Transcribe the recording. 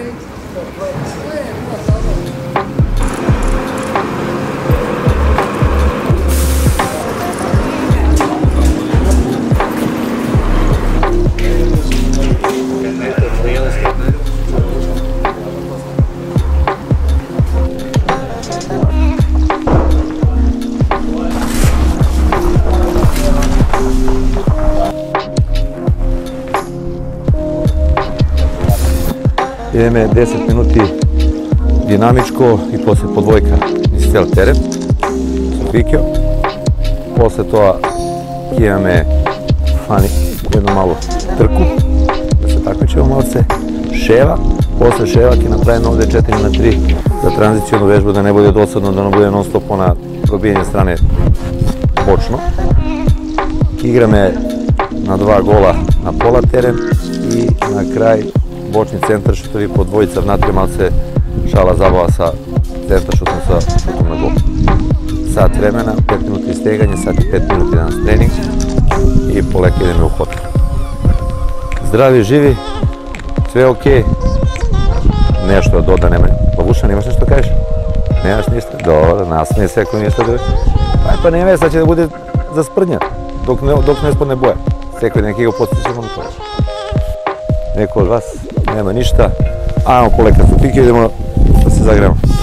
Ideme 10 minuti dinamičko i posle podvojka iz cel teren, fikio. Posle toga imame fani jednu malu trku, da se takmičemo malce, ševa. Posle ševa ki napravimo ovde 4x3 za tranzicijonu vežbu, da ne bude dosadno, da ne bude non stop na probijanje strane bočno. Igrame na 2 gola na pola teren i na kraj bočni centar šutovi po dvojica vnatre, malce šala zabava sa centar šutom sa šutom na gol. Sat vremena, 5 minuta isteganje, sat i 5 minuta danas trening i poleka ideme u hotel. Zdravi, živi, sve okej. Nešto doda, nema. Babušan, imaš nešto kažeš? Nemaš ništa? Dobro, nasmije se ako ništa da... Pa nema, sad će da bude za sprdnja, dok ne spadne boja. Sekoj neki ga postićemo na to. Neko od vas nema ništa, ajmo polekati u pike, idemo da se zagremo.